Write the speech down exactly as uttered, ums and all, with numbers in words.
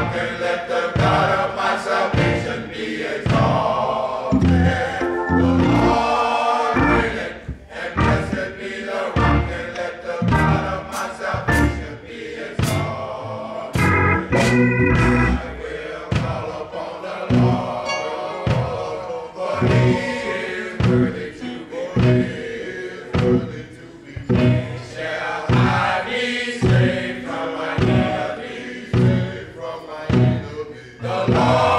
rock and let the God of my salvation be exalted. The Lord reigneth, and blessed be the rock, and let the God of my salvation be exalted. I will call upon the Lord, for he is worthy to be praised, worthy to be praised. Shall I be saved from my enemies, saved from my enemies? The Lord